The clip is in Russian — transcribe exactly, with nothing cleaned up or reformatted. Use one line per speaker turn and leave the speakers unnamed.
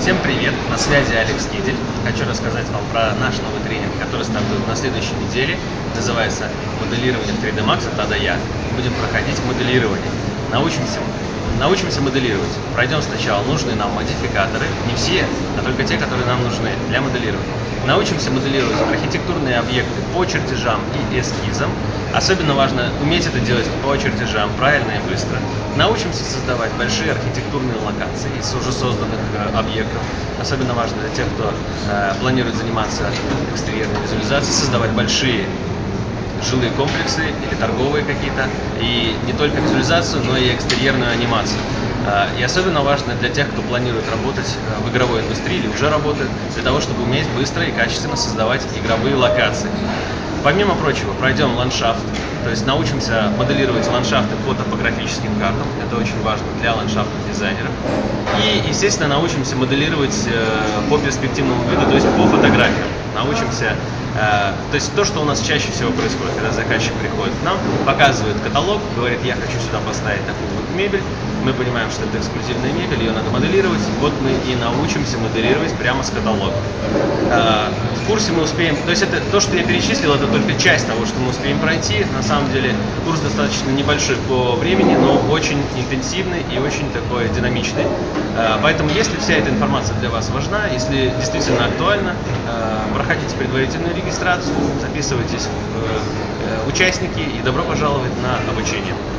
Всем привет! На связи Алекс Кидель. Хочу рассказать вам про наш новый тренинг, который стартует на следующей неделе. Называется «Моделирование в три дэ Max от А до Я». Будем проходить моделирование. Научимся, научимся моделировать. Пройдем сначала нужные нам модификаторы. Не все, а только те, которые нам нужны для моделирования. Научимся моделировать архитектурные объекты по чертежам и эскизам. Особенно важно уметь это делать по чертежам правильно и быстро. Научимся создавать большие архитектурные локации из уже созданных э, объектов. Особенно важно для тех, кто э, планирует заниматься экстерьерной визуализацией, создавать большие жилые комплексы или торговые какие-то. И не только визуализацию, но и экстерьерную анимацию. Э, и особенно важно для тех, кто планирует работать в игровой индустрии или уже работает, для того, чтобы уметь быстро и качественно создавать игровые локации. Помимо прочего, пройдем ландшафт, то есть научимся моделировать ландшафты по топографическим картам, это очень важно для ландшафтных дизайнеров. И, естественно, научимся моделировать по перспективному виду, то есть по фотографиям. Научимся, э, то есть то, что у нас чаще всего происходит, когда заказчик приходит к нам, показывает каталог, говорит: я хочу сюда поставить такую вот мебель, мы понимаем, что это эксклюзивная мебель, ее надо моделировать, вот мы и научимся моделировать прямо с каталога. Э, в курсе мы успеем, то есть это то, что я перечислил, это только часть того, что мы успеем пройти. На самом деле курс достаточно небольшой по времени, но очень интенсивный и очень такой динамичный. Э, поэтому, если вся эта информация для вас важна, если действительно актуальна, э, проходите предварительную регистрацию, записывайтесь в участники и добро пожаловать на обучение.